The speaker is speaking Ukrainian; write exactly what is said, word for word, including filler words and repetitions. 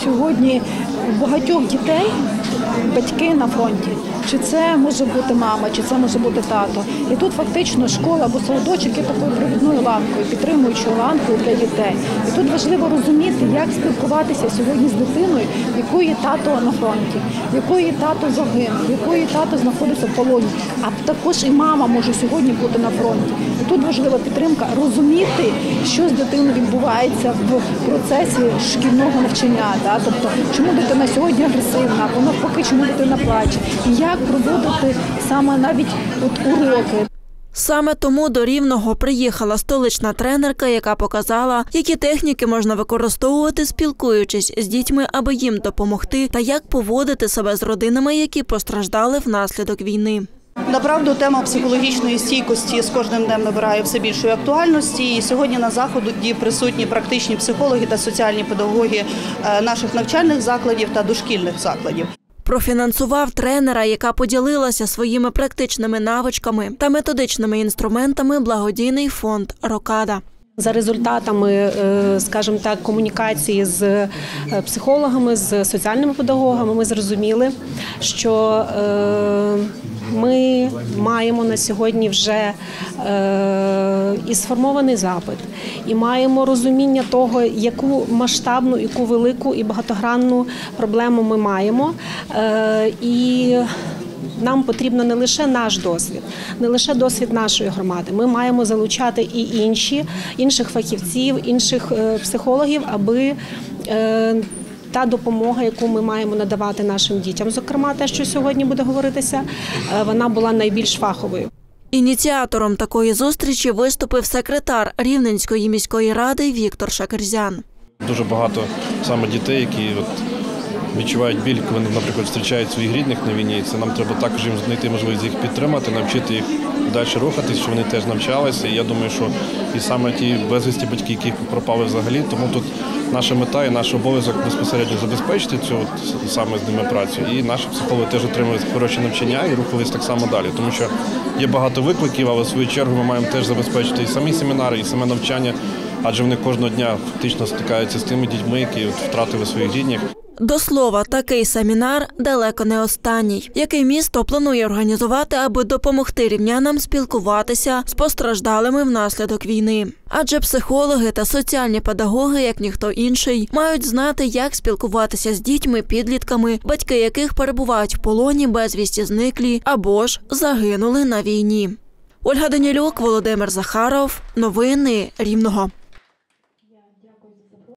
сьогодні у багатьох дітей батьки на фронті. Чи це може бути мама, чи це може бути тато. І тут фактично школа або садочок є такою провідною ланкою, підтримуючою ланкою для дітей. І тут важливо розуміти, як спілкуватися сьогодні з дитиною, в якої тато на фронті, в якої тато загинув, в якої тато знаходиться в полоні. А також і мама може сьогодні бути на фронті. І тут важлива підтримка, розуміти, що з дитиною відбувається в процесі шкільного навчання. Да? Тобто, чому дитина сьогодні агресивна, або навпаки, чому дитина плаче. І як проводити саме навіть от уроки. Саме тому до Рівного приїхала столична тренерка, яка показала, які техніки можна використовувати, спілкуючись з дітьми, аби їм допомогти, та як поводити себе з родинами, які постраждали внаслідок війни. Направду, тема психологічної стійкості з кожним днем набирає все більшої актуальності. І сьогодні на заході присутні практичні психологи та соціальні педагоги наших навчальних закладів та дошкільних закладів. Профінансував тренера, яка поділилася своїми практичними навичками та методичними інструментами благодійний фонд «Рокада». За результатами, скажімо так, комунікації з психологами, з соціальними педагогами ми зрозуміли, що ми маємо на сьогодні вже і сформований запит, і маємо розуміння того, яку масштабну, яку велику і багатогранну проблему ми маємо. І нам потрібно не лише наш досвід, не лише досвід нашої громади. Ми маємо залучати і інші, інших фахівців, інших психологів, аби та допомога, яку ми маємо надавати нашим дітям, зокрема те, що сьогодні буде говоритися, вона була найбільш фаховою. Ініціатором такої зустрічі виступив секретар Рівненської міської ради Віктор Шакерзян. Дуже багато саме дітей, які от відчувають біль, коли, наприклад, зустрічають своїх рідних на війні. Це нам треба також їм знайти можливість їх підтримати, навчити їх далі рухатись, щоб вони теж навчалися. І я думаю, що і саме ті безвісті батьки, які пропали взагалі, тому тут наша мета і наш обов'язок безпосередньо забезпечити цю от, саме з ними працю. І наші психологи теж отримують хороші навчання і рухались так само далі. Тому що є багато викликів, але в свою чергу ми маємо теж забезпечити і самі семінари, і саме навчання, адже вони кожного дня фактично стикаються з тими дітьми, які от втратили своїх рідних. До слова, такий семінар далеко не останній, який місто планує організувати, аби допомогти рівнянам спілкуватися з постраждалими внаслідок війни. Адже психологи та соціальні педагоги, як ніхто інший, мають знати, як спілкуватися з дітьми, підлітками, батьки яких перебувають в полоні, безвісті зниклі або ж загинули на війні. Ольга Данілюк, Володимир Захаров. Новини Рівного.